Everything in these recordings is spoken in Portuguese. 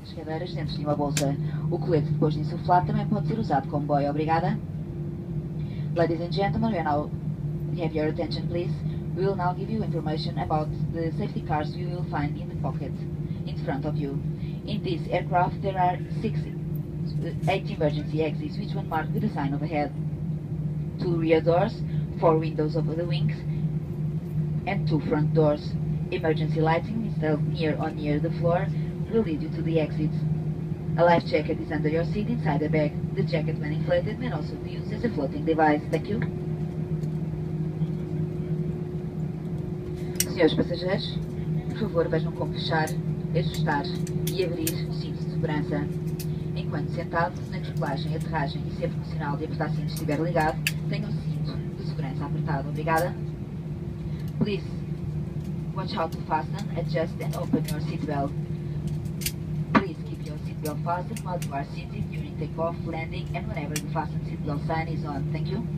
das cadeiras dentro de uma bolsa. O colete, depois de insuflado, também pode ser usado como boia. Obrigada. Ladies and gentlemen, we now have your attention, please. We will now give you information about the safety cars you will find in the pocket in front of you. In this aircraft, there are 8 emergency exits, which one marked with a sign overhead. 2 rear doors, 4 windows over the wings, and 2 front doors. Emergency lighting installed near the floor will lead you to the exits. A life jacket is under your seat inside the bag. The jacket, when inflated, may also be used as a floating device. Thank you. Senhores passageiros, por favor, vejam como fechar, ajustar e abrir o cinto de segurança. Enquanto sentado, na decolagem, aterragem e sempre no sinal de apertar cinto estiver ligado, tenham o cinto de segurança apertado. Obrigada. Please watch how to fasten, adjust and open your seatbelt. Please keep your seatbelt fastened while you are seated during takeoff, landing and whenever the fasten seatbelt sign is on. Thank you.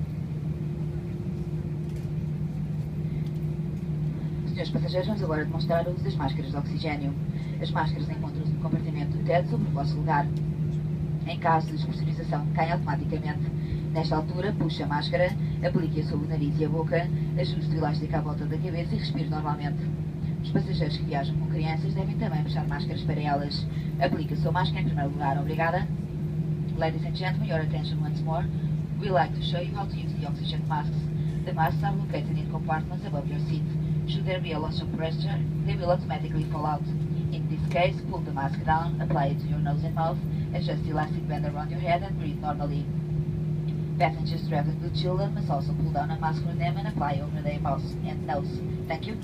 Senhores passageiros, vamos agora demonstrar o uso das máscaras de oxigênio. As máscaras encontram-se no compartimento do teto sobre o vosso lugar. Em caso de despressurização, caem automaticamente. Nesta altura, puxe a máscara, aplique-a sobre o nariz e a boca, ajuste o elástico à volta da cabeça e respire normalmente. Os passageiros que viajam com crianças devem também puxar máscaras para elas. Aplique a sua máscara em primeiro lugar. Obrigada. Ladies and gentlemen, your attention once more. We like to show you how to use the oxygen masks. The masks are located in compartments above your seat. Should there be a loss of pressure, they will automatically fall out. In this case, pull the mask down, apply it to your nose and mouth, adjust the elastic band around your head and breathe normally. Passengers traveling with children must also pull down a mask for them and apply over their mouth and nose. Thank you.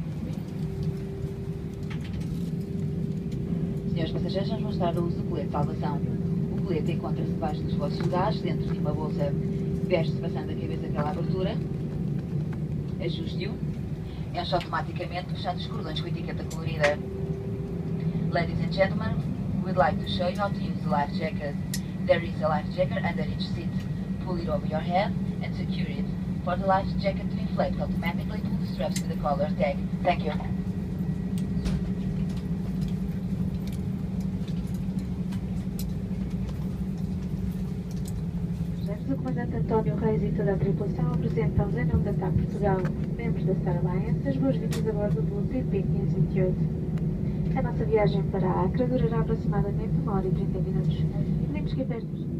Senhores passageiros, vamos mostrar o uso do colete de salvação. O colete encontra-se debaixo dos vossos lugares, dentro de uma bolsa. Veste-se passando a cabeça pela abertura. Ajuste-o. Enche automaticamente puxando os cordões com a etiqueta colorida. Ladies and gentlemen, we'd like to show you how to use the life jacket. There is a life jacket under each seat. Pull it over your head and secure it. For the life jacket to inflate, automatically pull the straps with the collar tag. Thank you. O comandante António Reis e toda a tripulação apresentam em nome da TAP Portugal, membros da Star Alliance, as boas-vindas a bordo do CP528. A nossa viagem para a Acre durará aproximadamente 1 hora e 30 minutos. Pedimos que apertem